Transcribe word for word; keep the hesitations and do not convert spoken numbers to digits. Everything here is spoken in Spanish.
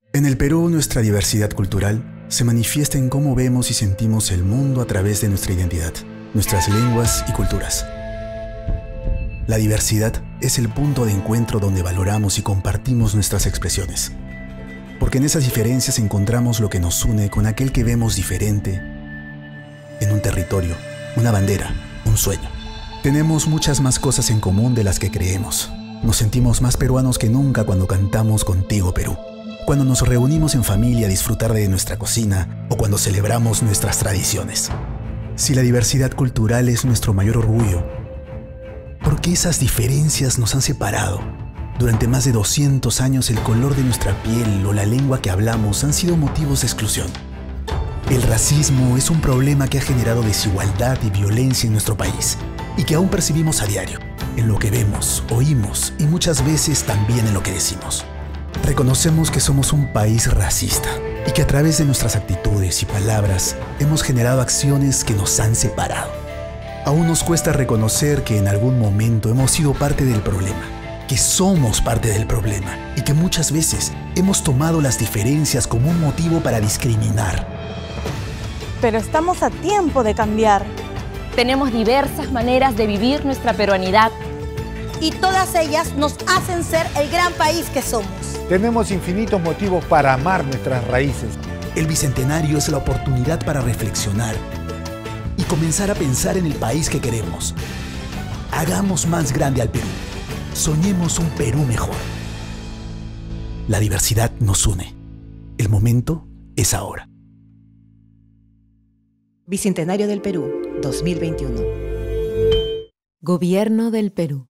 En el Perú, nuestra diversidad cultural se manifiesta en cómo vemos y sentimos el mundo a través de nuestra identidad, nuestras lenguas y culturas. La diversidad es el punto de encuentro donde valoramos y compartimos nuestras expresiones, porque en esas diferencias encontramos lo que nos une con aquel que vemos diferente en un territorio, una bandera, un sueño. Tenemos muchas más cosas en común de las que creemos. Nos sentimos más peruanos que nunca cuando cantamos Contigo, Perú. Cuando nos reunimos en familia a disfrutar de nuestra cocina o cuando celebramos nuestras tradiciones. Si la diversidad cultural es nuestro mayor orgullo, ¿por qué esas diferencias nos han separado? Durante más de doscientos años el color de nuestra piel o la lengua que hablamos han sido motivos de exclusión. El racismo es un problema que ha generado desigualdad y violencia en nuestro país y que aún percibimos a diario, en lo que vemos, oímos y muchas veces también en lo que decimos. Reconocemos que somos un país racista y que a través de nuestras actitudes y palabras hemos generado acciones que nos han separado. Aún nos cuesta reconocer que en algún momento hemos sido parte del problema, que somos parte del problema y que muchas veces hemos tomado las diferencias como un motivo para discriminar. Pero estamos a tiempo de cambiar. Tenemos diversas maneras de vivir nuestra peruanidad. Y todas ellas nos hacen ser el gran país que somos. Tenemos infinitos motivos para amar nuestras raíces. El Bicentenario es la oportunidad para reflexionar y comenzar a pensar en el país que queremos. Hagamos más grande al Perú. Soñemos un Perú mejor. La diversidad nos une. El momento es ahora. Bicentenario del Perú, dos mil veintiuno. Gobierno del Perú.